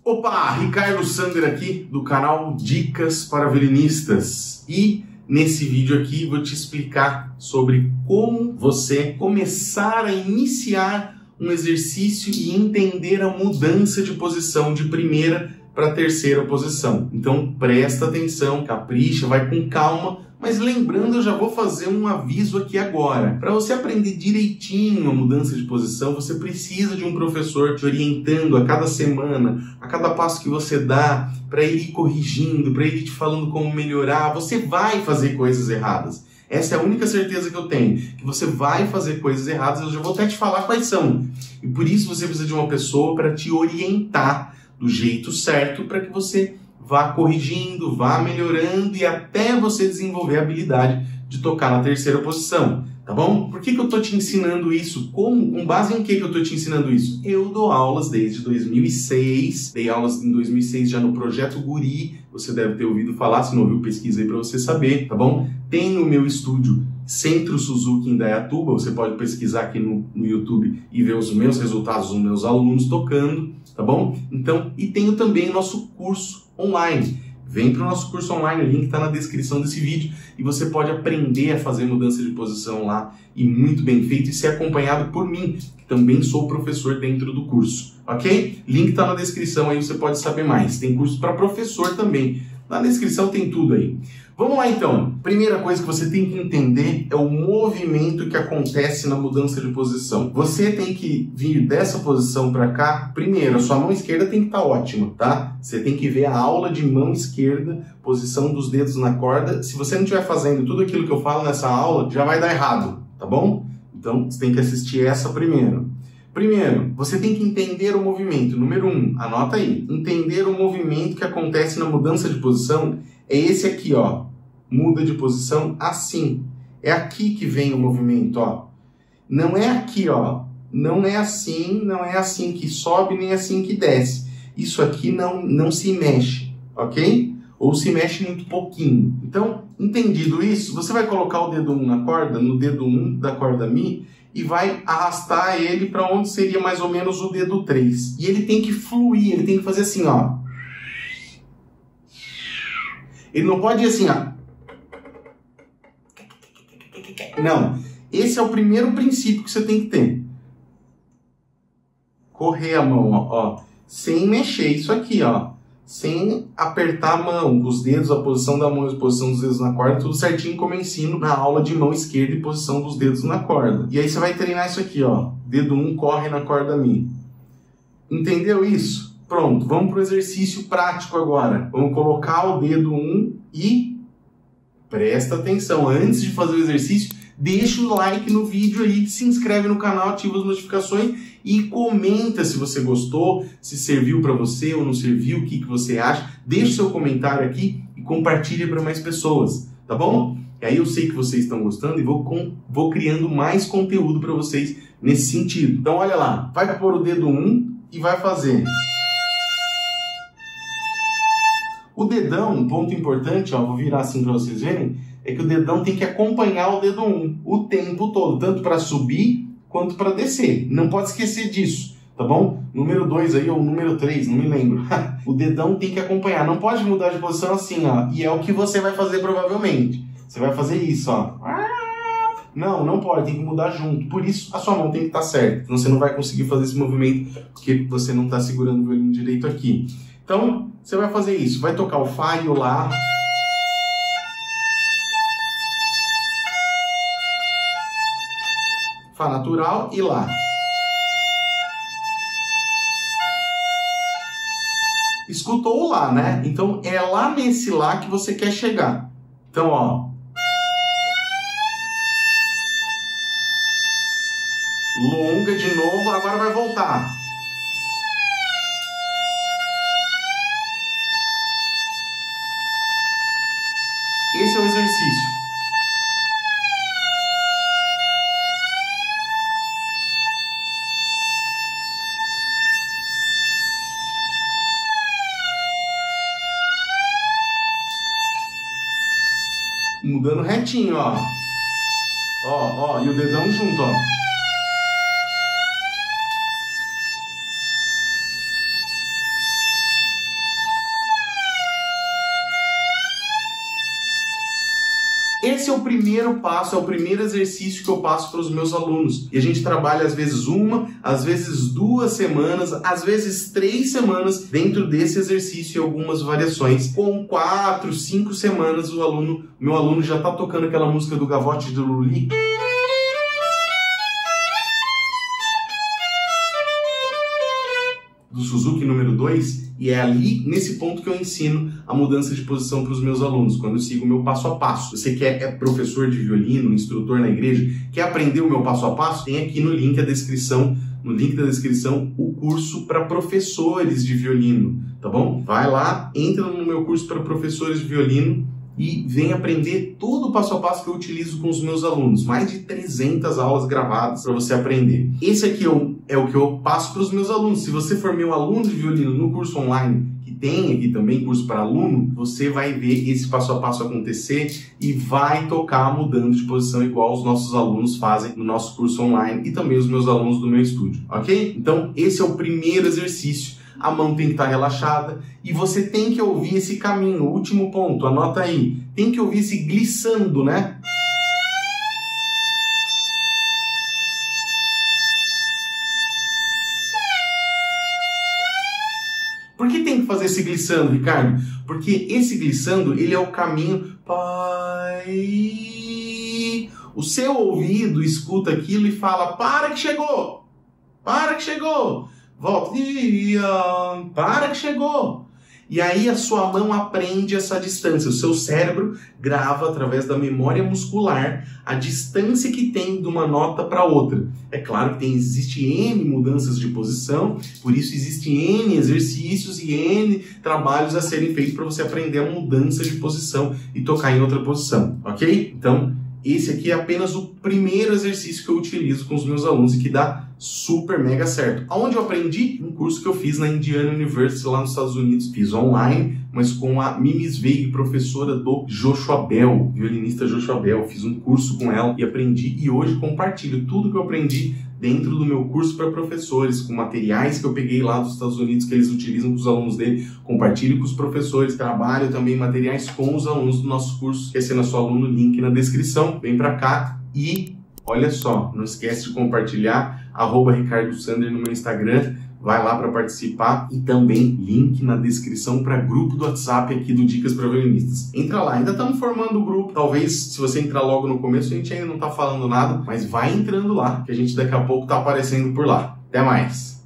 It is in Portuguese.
Opa, Ricardo Sander aqui do canal Dicas para Violinistas, e nesse vídeo aqui vou te explicar sobre como você começar a iniciar um exercício e entender a mudança de posição de primeira para terceira posição. Então presta atenção, capricha, vai com calma. Mas lembrando, eu já vou fazer um aviso aqui agora. Para você aprender direitinho a mudança de posição, você precisa de um professor te orientando a cada semana, a cada passo que você dá, para ele ir corrigindo, para ele te falando como melhorar. Você vai fazer coisas erradas. Essa é a única certeza que eu tenho, que você vai fazer coisas erradas. Eu já vou até te falar quais são. E por isso você precisa de uma pessoa para te orientar do jeito certo, para que você vá corrigindo, vá melhorando e até você desenvolver a habilidade de tocar na terceira posição, tá bom? Por que eu tô te ensinando isso? Como? Com base em que eu tô te ensinando isso? Eu dou aulas desde 2006, dei aulas em 2006 já no Projeto Guri, você deve ter ouvido falar, se não ouviu, pesquisa aí para você saber, tá bom? Tenho o meu estúdio Centro Suzuki em Indaiatuba, você pode pesquisar aqui no YouTube e ver os meus resultados dos meus alunos tocando, tá bom? Então, e tenho também o nosso curso online. Vem para o nosso curso online, o link está na descrição desse vídeo e você pode aprender a fazer mudança de posição lá e muito bem feito e ser acompanhado por mim, que também sou professor dentro do curso, ok? Link está na descrição aí, você pode saber mais. Tem curso para professor também. Na descrição tem tudo aí. Vamos lá então. Primeira coisa que você tem que entender é o movimento que acontece na mudança de posição. Você tem que vir dessa posição para cá. Primeiro, a sua mão esquerda tem que estar ótima, tá? Você tem que ver a aula de mão esquerda, posição dos dedos na corda. Se você não estiver fazendo tudo aquilo que eu falo nessa aula, já vai dar errado, tá bom? Então, você tem que assistir essa primeiro. Primeiro, você tem que entender o movimento. Número 1, anota aí. Entender o movimento que acontece na mudança de posição é esse aqui, ó. Muda de posição assim. É aqui que vem o movimento, ó. Não é aqui, ó. Não é assim que sobe, nem assim que desce. Isso aqui não se mexe, ok? Ou se mexe muito pouquinho. Então, entendido isso, você vai colocar o dedo 1 na corda, no dedo 1 da corda Mi, e vai arrastar ele para onde seria mais ou menos o dedo 3. E ele tem que fluir, ele tem que fazer assim, ó. Ele não pode ir assim, ó. Não. Esse é o primeiro princípio que você tem que ter. Correr a mão, ó. Sem mexer isso aqui, ó. Sem apertar a mão, com os dedos, a posição da mão e a posição dos dedos na corda, tudo certinho como eu ensino na aula de mão esquerda e posição dos dedos na corda. E aí você vai treinar isso aqui, ó. Dedo 1 corre na corda Mi. Entendeu isso? Pronto, vamos para o exercício prático agora. Vamos colocar o dedo 1 e presta atenção. Antes de fazer o exercício, deixa o like no vídeo aí, se inscreve no canal, ativa as notificações e comenta se você gostou, se serviu para você ou não serviu, o que você acha. Deixa o seu comentário aqui e compartilha para mais pessoas, tá bom? E aí eu sei que vocês estão gostando e vou criando mais conteúdo para vocês nesse sentido. Então olha lá, vai pôr o dedo 1 e vai fazer. O dedão, um ponto importante, ó, vou virar assim para vocês verem, é que o dedão tem que acompanhar o dedo 1 o tempo todo, tanto para subir quanto para descer. Não pode esquecer disso, tá bom? Número 2 aí, ou número 3, não me lembro. O dedão tem que acompanhar, não pode mudar de posição assim, ó. E é o que você vai fazer provavelmente. Você vai fazer isso, ó. Não pode, tem que mudar junto. Por isso, a sua mão tem que estar certa. Senão você não vai conseguir fazer esse movimento, porque você não está segurando o violino direito aqui. Então, você vai fazer isso. Vai tocar o Fá e o Lá. Fá natural e Lá. Escutou o Lá, né? Então, é lá nesse Lá que você quer chegar. Então, ó. Longa de novo, agora vai voltar. Esse é o exercício. Mudando retinho, ó. Ó, e o dedão junto, ó. Esse é o primeiro passo, é o primeiro exercício que eu passo para os meus alunos. E a gente trabalha às vezes 1, às vezes 2 semanas, às vezes 3 semanas dentro desse exercício e algumas variações. Com 4, 5 semanas meu aluno já está tocando aquela música do Gavotte do Lully. Do Suzuki número 2, e é ali, nesse ponto, que eu ensino a mudança de posição para os meus alunos, quando eu sigo o meu passo a passo. Você que é professor de violino, instrutor na igreja, quer aprender o meu passo a passo? Tem aqui no link da descrição o curso para professores de violino, tá bom? Vai lá, entra no meu curso para professores de violino e vem aprender todo o passo a passo que eu utilizo com os meus alunos. Mais de 300 aulas gravadas para você aprender. Esse aqui é o que eu passo para os meus alunos. Se você for meu aluno de violino no curso online, que tem aqui também curso para aluno, você vai ver esse passo a passo acontecer e vai tocar mudando de posição igual os nossos alunos fazem no nosso curso online e também os meus alunos do meu estúdio, ok? Então, esse é o primeiro exercício. A mão tem que estar relaxada e você tem que ouvir esse caminho. O último ponto, anota aí. Tem que ouvir esse glissando, né? Por que tem que fazer esse glissando, Ricardo? Porque esse glissando, ele é o caminho... Pai... O seu ouvido escuta aquilo e fala, para que chegou! Para que chegou! Volta, para que chegou. E aí a sua mão aprende essa distância. O seu cérebro grava através da memória muscular a distância que tem de uma nota para outra. É claro que existe N mudanças de posição, por isso existem N exercícios e N trabalhos a serem feitos para você aprender a mudança de posição e tocar em outra posição, ok? Então, esse aqui é apenas o primeiro exercício que eu utilizo com os meus alunos e que dá super mega certo. Aonde eu aprendi? Um curso que eu fiz na Indiana University lá nos Estados Unidos. Fiz online, mas com a Mimi Zweig, professora do Joshua Bell, violinista Joshua Bell. Fiz um curso com ela e aprendi, e hoje compartilho tudo que eu aprendi dentro do meu curso para professores, com materiais que eu peguei lá dos Estados Unidos que eles utilizam com os alunos dele, compartilho com os professores, trabalho também materiais com os alunos do nosso curso. Quer ser nosso aluno? Link na descrição, vem para cá e olha só, não esquece de compartilhar, @Ricardo Sander no meu Instagram, vai lá para participar e também link na descrição para grupo do WhatsApp aqui do Dicas para Violinistas. Entra lá, ainda estamos formando o grupo, talvez se você entrar logo no começo a gente ainda não está falando nada, mas vai entrando lá, que a gente daqui a pouco está aparecendo por lá. Até mais!